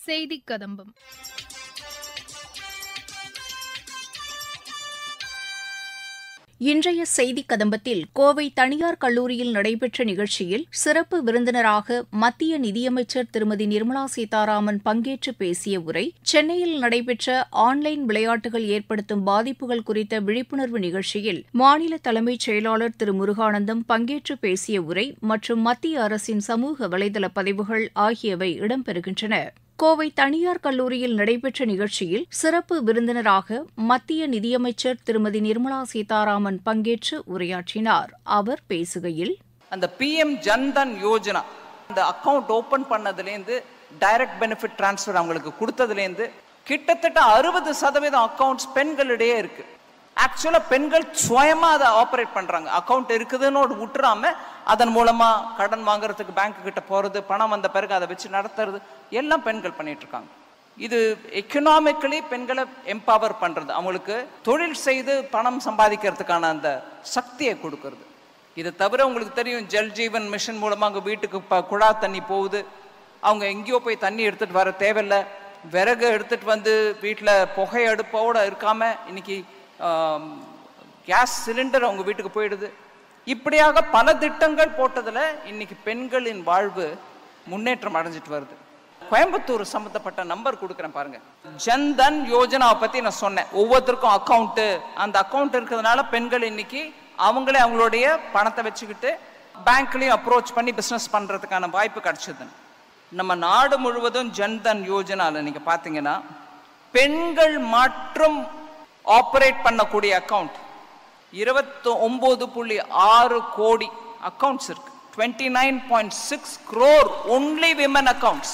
செய்திக் கதம்பம். இன்றைய செய்திக் கதம்பத்தில் கோவை தனியார் கல்லூரியில் நடைபெற்ற நிகழ்ச்சியில் சிறப்பு விருந்தினராக மத்திய நிதியமைச்சர் திருமதி நிர்மலா சீதாராமன் பங்கேற்று பேசிய உரை, சென்னையில் நடைபெற்ற ஆன்லைன் விளையாட்டுகள் ஏற்படுத்தும் பாதிப்புகள் குறித்த விழிப்புணர்வு நிகழ்ச்சியில் மாநில தலைமைச் செயலாளர் திரு முருகானந்தம் பங்கேற்று பேசிய உரை மற்றும் மத்திய அரசின் சமூக வலைதள பதிவுகள் ஆகியவை இடம்பெறுகின்றன. கோவை தனியார் கல்லூரியில் நடைபெற்ற நிகழ்ச்சியில் சிறப்பு விருந்தினராக மத்திய நிதியமைச்சர் திருமதி நிர்மலா சீதாராமன் பங்கேற்று உரையாற்றினார். அவர் பேசுகையில், அந்த PM ஜன்தன் யோஜனா அந்த அக்கவுண்ட் ஓபன் பண்ணதுலேருந்து டைரக்ட் பெனிஃபிட் டிரான்ஸ்ஃபர் அவங்களுக்கு கொடுத்ததுலேருந்து கிட்டத்தட்ட 60% அக்கவுண்ட்ஸ் பெண்களிடையே இருக்கு. ஆக்சுவலா பெண்கள் சுயமா அதை ஆப்ரேட் பண்றாங்க. அக்கவுண்ட் இருக்குதுன்னு விட்டுறாம அதன் மூலமா கடன் வாங்குறதுக்கு பேங்க் கிட்ட போறது, பணம் வந்த பிறகு அதை வச்சு நடத்துறது எல்லாம் பெண்கள் பண்ணிட்டு இருக்காங்க. இது எக்கனாமிக்கலி பெண்களை எம்பவர் பண்றது, அவங்களுக்கு தொழில் செய்து பணம் சம்பாதிக்கிறதுக்கான அந்த சக்தியை கொடுக்கறது. இதை தவிர உங்களுக்கு தெரியும், ஜல் ஜீவன் மிஷன் மூலமா அவங்க வீட்டுக்கு குழா தண்ணி போகுது. அவங்க எங்கேயோ போய் தண்ணி எடுத்துட்டு வர தேவையில்லை. விறகு எடுத்துட்டு வந்து வீட்டில் புகை அடுப்போட இருக்காம இன்னைக்கு கேஸ் சிலிண்டர் அவங்க வீட்டுக்கு போயிடுது. இப்படியாக பல திட்டங்கள் போட்டதுல இன்னைக்கு பெண்களின் வாழ்வு முன்னேற்றம் அடைஞ்சிட்டு வருது. கோயம்புத்தூர் சம்பந்தப்பட்ட நம்பர் கொடுக்குறேன் பாருங்க. ஜன்தன் யோஜனாவை பத்தி நான் சொன்னேன். ஒவ்வொருத்தருக்கும் அக்கௌண்ட், அந்த அக்கௌண்ட் இருக்கிறதுனால பெண்கள் இன்னைக்கு அவங்களே அவங்களுடைய பணத்தை வச்சுக்கிட்டு பேங்க்லயும் அப்ரோச் பண்ணி பிசினஸ் பண்றதுக்கான வாய்ப்பு கிடைச்சது. நம்ம நாடு முழுவதும் ஜன்தன் யோஜனால நீங்க பாத்தீங்கன்னா பெண்கள் மற்றும் ஆபரேட் பண்ணக்கூடிய அக்கவுண்ட் 29.6 கோடி அக்கவுண்ட்ஸ் இருக்கு. 29.6 crore only women accounts.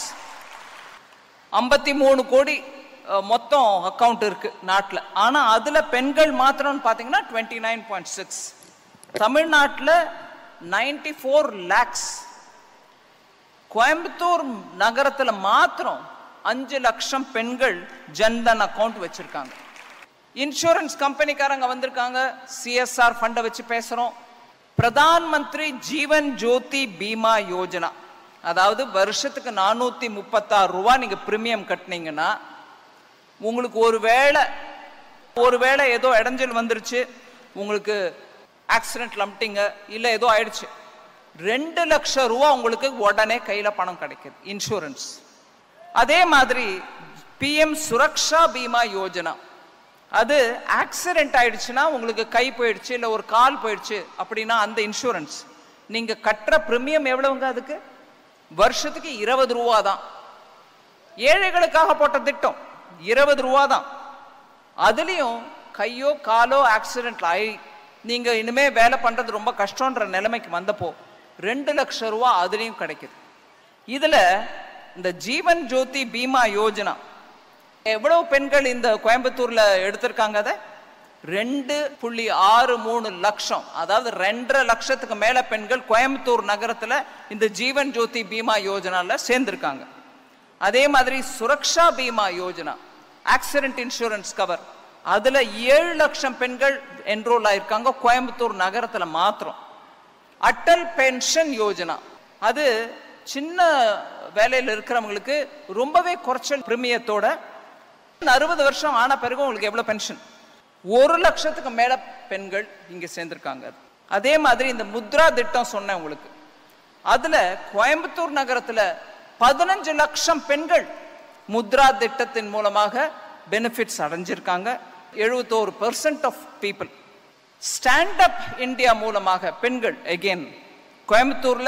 53 கோடி மொத்தம் அக்கவுண்ட் இருக்கு நாட்டில். ஆனா அதுல பெண்கள் மாத்திரம் பாத்தீங்கன்னா 29.6. தமிழ்நாட்டில் 94 lakhs. கோயம்புத்தூர் நகரத்துல மாத்திரம் 5 லட்சம் பெண்கள் ஜன்தன் அக்கவுண்ட் வச்சிருக்காங்க. இன்சூரன்ஸ் கம்பெனிக்காரங்க வந்திருக்காங்க. CSR ஃபண்டை வச்சு பேசுறோம். பிரதான் மந்திரி ஜீவன் ஜோதி பீமா யோஜனா, அதாவது வருஷத்துக்கு 436 ரூபாய் நீங்க பிரீமியம் கட்டினீங்கன்னா உங்களுக்கு ஒருவேளை ஏதோ இடைஞ்சல் வந்துருச்சு, உங்களுக்கு ஆக்சிடென்ட் லம்ட்டிங்க இல்ல ஏதோ ஆயிடுச்சு, 2 லட்சம் ரூபாய் உங்களுக்கு உடனே கையில பணம் கிடைக்குது இன்சூரன்ஸ். அதே மாதிரி PM சுரக்ஷா பீமா யோஜனா, அது ஆக்சிடென்ட் ஆயிடுச்சுன்னா உங்களுக்கு கை போயிடுச்சு இல்லை ஒரு கால் போயிடுச்சு அப்படின்னா அந்த இன்சூரன்ஸ் நீங்க கட்டுற பிரீமியம் எவ்வளவுங்க? அதுக்கு வருஷத்துக்கு 20 ரூபா தான். ஏழைகளுக்காக போட்ட திட்டம் 20 ரூபா தான். அதுலயும் கையோ காலோ ஆக்சிடென்ட் ஆகி நீங்க இனிமே வேலை பண்றது ரொம்ப கஷ்டம்ன்ற நிலைமைக்கு வந்தப்போ 2 லட்சம் ரூபா அதுலயும் கிடைக்குது. இதுல இந்த ஜீவன் ஜோதி பீமா யோஜனா எவ்வளவு பெண்கள் இந்த கோயம்புத்தூர்ல எடுத்திருக்காங்க? அதை 2.63 லட்சம், அதாவது 2.5 லட்சத்துக்கு மேல பெண்கள் கோயம்புத்தூர் நகரத்துல இந்த ஜீவன் ஜோதி பீமா யோஜனால சேர்ந்திருக்காங்க. அதே மாதிரி Suraksha Bima Yojana, accident insurance cover, அதுல 7 லட்சம் பெண்கள் என்ரோல் ஆயிருக்காங்க கோயம்புத்தூர் நகரத்துல மாத்திரம். அட்டல் பென்ஷன் யோஜனா, அது சின்ன வேலையில் இருக்கிறவங்களுக்கு ரொம்பவே குறைச்சல் பிரீமியத்தோட 60 வருஷம் ஆன பிறகு உங்களுக்கு எவ்வளவு பென்ஷன், 1 லட்சத்துக்கு மேல பெண்கள் இங்க சேர்ந்திருக்காங்க. அதே மாதிரி இந்த முத்ரா திட்டம் சொன்னேன் உங்களுக்கு, அதுல கோயம்புத்தூர் நகரத்துல 15 லட்சம் பெண்கள் முத்ரா திட்டத்தின் மூலமாக பெனிஃபிட்ஸ் அடைஞ்சிருக்காங்க. 71% of people. Stand up India மூலமாக பெண்கள் அகெயின் கோயம்புத்தூர்ல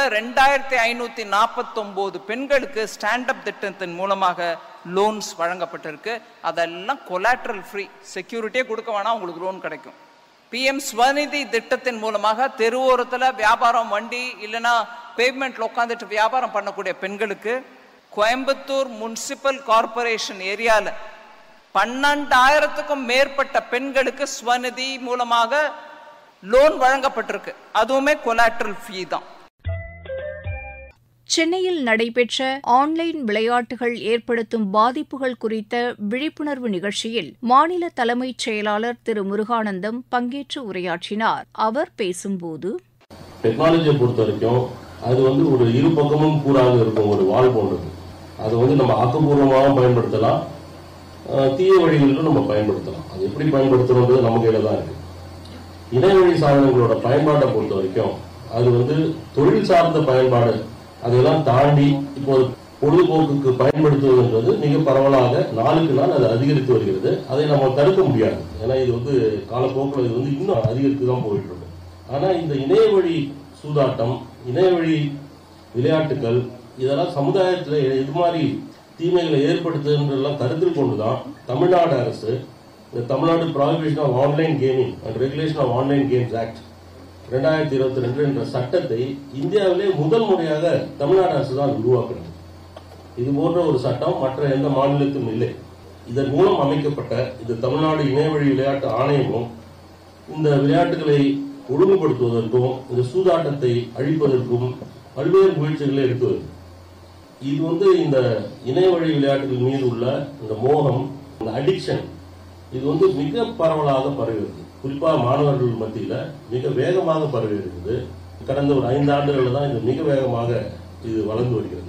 2549 பெண்களுக்கு ஸ்டாண்ட் அப் திட்டத்தின் மூலமாக லோன்ஸ் வழங்கப்பட்டிருக்கு. அதெல்லாம் கொலாட்ரல் ஃப்ரீ, செக்யூரிட்டியே கொடுக்க வேணாம், உங்களுக்கு லோன் கிடைக்கும். PM ஸ்வநிதி திட்டத்தின் மூலமாக தெருவோரத்துல வியாபாரம் வண்டி இல்லைன்னா பேவ்மெண்ட்ல உட்காந்துட்டு வியாபாரம் பண்ணக்கூடிய பெண்களுக்கு கோயம்புத்தூர் முனிசிபல் கார்பரேஷன் ஏரியால 12,000க்கும் மேற்பட்ட பெண்களுக்கு ஸ்வநிதி மூலமாக லோன் வழங்கப்பட்டிருக்கு. அதுவுமே கொலாட்ரல் ஃபீ தான். சென்னையில் நடைபெற்ற ஆன்லைன் விளையாட்டுகள் ஏற்படுத்தும் பாதிப்புகள் குறித்த விழிப்புணர்வு நிகழ்ச்சியில் மாநில தலைமைச் செயலாளர் திரு முருகானந்தம் பங்கேற்று உரையாற்றினார். அவர் பேசும்போது, டெக்னாலஜியை பொறுத்த வரைக்கும் அது ஒரு இரு பக்கமும் கூறாக இருக்கும் ஒரு வால் போன்றது. அதை வந்து நம்ம ஆக்கப்பூர்வமாகவும் பயன்படுத்தலாம், தீய வழிகளிலும் நம்ம பயன்படுத்தலாம். அது எப்படி பயன்படுத்தணுன்றது நம்ம கையில தான் இருக்கு. இணையவழி சாதனங்களோட பயன்பாட்டை பொறுத்த வரைக்கும் அது வந்து தொழில் சார்ந்த பயன்பாடு, அதெல்லாம் தாண்டி இப்போ பொழுதுபோக்குக்கு பயன்படுத்துவதுன்றது மிக பரவலாக நாளுக்கு நாள் அது அதிகரித்து வருகிறது. அதை நம்ம தடுக்க முடியாது. ஏன்னா இது வந்து காலப்போக்கில் இது வந்து இன்னும் அதிகரித்து தான் போயிட்டு இருக்கும். ஆனா இந்த இணையவழி சூதாட்டம், இணையவழி விளையாட்டுகள் இதெல்லாம் சமுதாயத்தில் எது மாதிரி தீமைகளை ஏற்படுத்துன்றதெல்லாம் கருத்தில் கொண்டுதான் தமிழ்நாடு அரசு இந்த Tamil Nadu prohibition of online gaming and regulation of online games act 2022 என்ற சட்டத்தை இந்தியாவிலே முதல் முறையாக தமிழ்நாடு அரசு தான் உருவாக்குறது. இது போன்ற ஒரு சட்டம் மற்ற எந்த மாநிலத்திலும் இல்லை. இதன் மூலம் அமைக்கப்பட்ட இந்த தமிழ்நாடு இணையவழி விளையாட்டு ஆணையமும் இந்த விளையாட்டுகளை ஒழுங்குபடுத்துவதற்கும் இந்த சூதாட்டத்தை அழிப்பதற்கும் பல்வேறு முயற்சிகளை எடுத்து வருது. இது வந்து இந்த இணையவழி விளையாட்டுகள் மீது உள்ள இந்த மோகம், இந்த அடிக்ஷன், இது வந்து மிக பரவலாக பரவுகிறது. குறிப்பாக மாணவர்கள் மத்தியில் மிக வேகமாக பரவி இருக்குது. கடந்த ஒரு 5 ஆண்டுகளில் தான் இது மிக வேகமாக இது வளர்ந்து வருகிறது.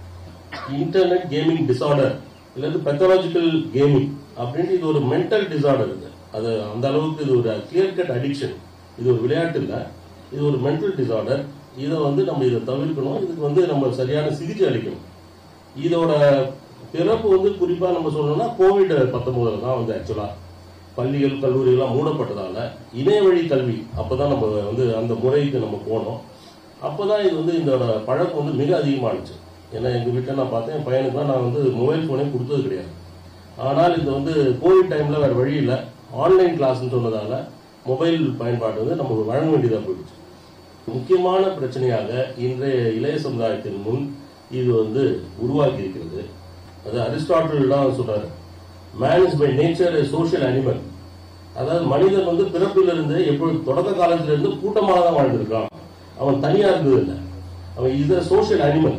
இன்டர்நெட் கேமிங் டிசார்டர் இல்லது பெத்தாலஜிக்கல் கேமிங் அப்படின்ட்டு இது ஒரு மென்டல் டிசார்டர். அது அந்த அளவுக்கு இது ஒரு கிளியர் கட் அடிக்ஷன். இது ஒரு விளையாட்டு இல்லை, இது ஒரு மென்டல் டிசார்டர். இதை வந்து நம்ம இதை தவிர்க்கணும். இதுக்கு வந்து நம்ம சரியான சிகிச்சை அளிக்கணும். இதோட பிறப்பு வந்து குறிப்பா நம்ம சொல்லணும்னா COVID-19 தான் வந்து ஆக்சுவலா பள்ளிகள் கல்லூரிகள்லாம் மூடப்பட்டதால இணையவழி கல்வி அப்பதான் நம்ம வந்து அந்த முறைக்கு நம்ம போனோம். அப்பதான் இது வந்து இதோட பழக்கம் வந்து மிக அதிகமானுச்சு. ஏன்னா எங்க வீட்டில் நான் பார்த்தேன், என் பையனுக்குலாம் நான் வந்து மொபைல் போனே கொடுத்தது கிடையாது. ஆனால் இது வந்து கோவிட் டைம்ல வேற வழி இல்லை, ஆன்லைன் கிளாஸ்ன்னு சொன்னதால மொபைல் பயன்பாடு வந்து நம்ம வழங்க வேண்டியதாக போயிடுச்சு. முக்கியமான பிரச்சனையாக இன்றைய இளைய சமுதாயத்தின் முன் இது வந்து உருவாக்கி இருக்கிறது. அது அரிஸ்டாட்டில் தான் சொல்றாரு, man is by nature a social animal. அதாவது மனிதன் வந்து பிறப்பிலிருந்து எப்பொழுது தொடக்க காலத்திலிருந்து கூட்டமாக தான் வாழ்ந்திருக்கான். அவன் தனியா இருந்தது இல்லை. அவன் இஸ் a சோஷியல் அனிமல்.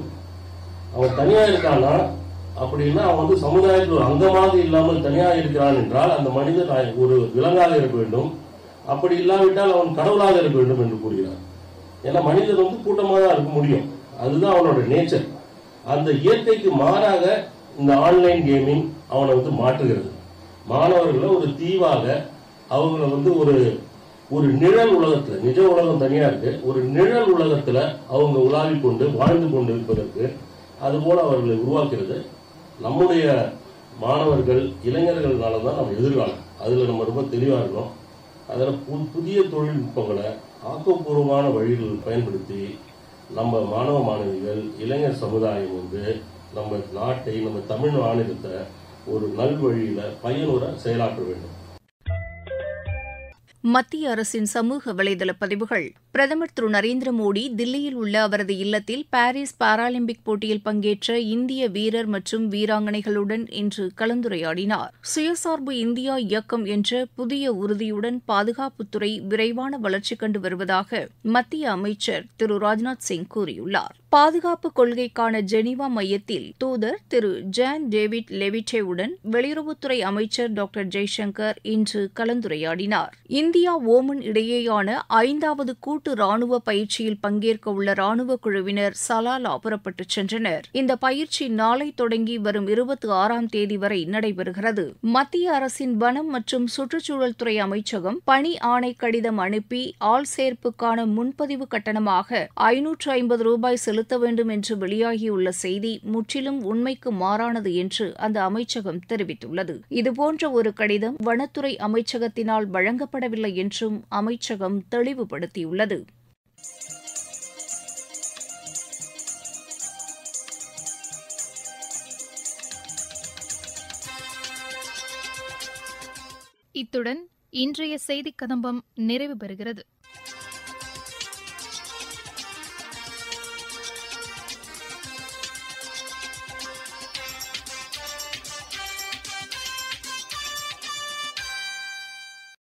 அவன் தனியா இருக்கான்னா அப்படின்னா அவன் வந்து சமுதாயத்தில் ஒரு அங்கமாக இல்லாமல் தனியா இருக்கிறான் என்றால் அந்த மனிதன் ஒரு விலங்காக இருக்க வேண்டும். அப்படி இல்லாவிட்டால் அவன் கடவுளாக இருக்க வேண்டும் என்று கூறுகிறார். ஏன்னா மனிதன் வந்து கூட்டமாக தான் இருக்க முடியும், அதுதான் அவனோட நேச்சர். அந்த இயற்கைக்கு மாறாக இந்த ஆன்லைன் கேமிங் அவனை வந்து மாற்றுகிறது. மாணவர்களை ஒரு தீவாக அவங்கள வந்து ஒரு நிழல் உலகத்துல, நிஜ உலகம் தனியா இருக்கு, ஒரு நிழல் உலகத்துல அவங்க உலாவிக் கொண்டு வாழ்ந்து கொண்டு இருப்பதற்கு அதுபோல அவர்களை உருவாக்குறது. நம்முடைய மாணவர்கள் இளைஞர்கள்னால தான் நம்ம எதிர்காலம். அதுல நம்ம ரொம்ப தெளிவா இருக்கணும். அதில் புதிய தொழில்நுட்பங்களை ஆக்கப்பூர்வமான வழிகள் பயன்படுத்தி நம்ம மாணவ மாணவிகள் இளைஞர் சமுதாயம் வந்து நம்ம நாட்டை, நம்ம தமிழ் மாநிலத்தை ஒரு நல்வழியில பயனுற செயலாற்ற வேண்டும். மத்திய அரசின் சமூக வலைதள பதிவுகள். பிரதமர் திரு நரேந்திர மோடி தில்லியில் உள்ள அவரது இல்லத்தில் பாரிஸ் பாராலிம்பிக் போட்டியில் பங்கேற்ற இந்திய வீரர் மற்றும் வீராங்கனைகளுடன் இன்று கலந்துரையாடினார். சுயசார்பு இந்தியா இயக்கம் என்ற புதிய உறுதியுடன் பாதுகாப்புத்துறை விரைவான வளர்ச்சி கண்டு வருவதாக மத்திய அமைச்சர் திரு ராஜ்நாத் சிங் கூறியுள்ளார். பாதுகாப்பு கொள்கைக்கான ஜெனீவா மையத்தில் தூதர் திரு ஜான் டேவிட் லெவிட்டேவுடன் வெளியுறவுத்துறை அமைச்சர் டாக்டர் ஜெய்சங்கர் இன்று கலந்துரையாடினார். இந்தியா ஓமன் இடையேயான 5வது கூட்டு ராணுவ பயிற்சியில் பங்கேற்க உள்ள ராணுவ குழுவினர் சலாலா புறப்பட்டுச் சென்றனர். இந்த பயிற்சி நாளை தொடங்கி வரும் 26ஆம் தேதி வரை நடைபெறுகிறது. மத்திய அரசின் வனம் மற்றும் சுற்றுச்சூழல் துறை அமைச்சகம் பணி ஆணை கடிதம் அனுப்பி ஆள் சேர்ப்புக்கான முன்பதிவு கட்டணமாக ரூபாய் 550 செலுத்த வேண்டும் என்று வெளியாகியுள்ள செய்தி முற்றிலும் உண்மைக்கு மாறானது என்று அந்த அமைச்சகம் தெரிவித்துள்ளது. இதுபோன்ற ஒரு கடிதம் வனத்துறை அமைச்சகத்தினால் வழங்கப்படவில்லை என்றும் அமைச்சகம் தெளிவுபடுத்தியுள்ளது. இத்துடன் இன்றைய செய்திக் கதம்பம் நிறைவு பெறுகிறது.